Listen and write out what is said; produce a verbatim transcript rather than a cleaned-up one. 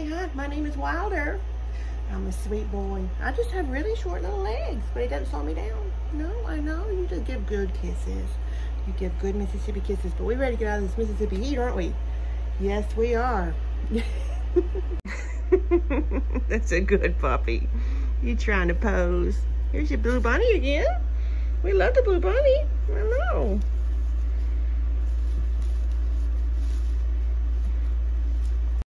hi, my name is Wilder. I'm a sweet boy. I just have really short little legs, but it doesn't slow me down. No, I know. You just give good kisses. You give good Mississippi kisses, but we're ready to get out of this Mississippi heat, aren't we? Yes, we are. That's a good puppy. You trying to pose. Here's your blue bunny again. We love the blue bunny. I know.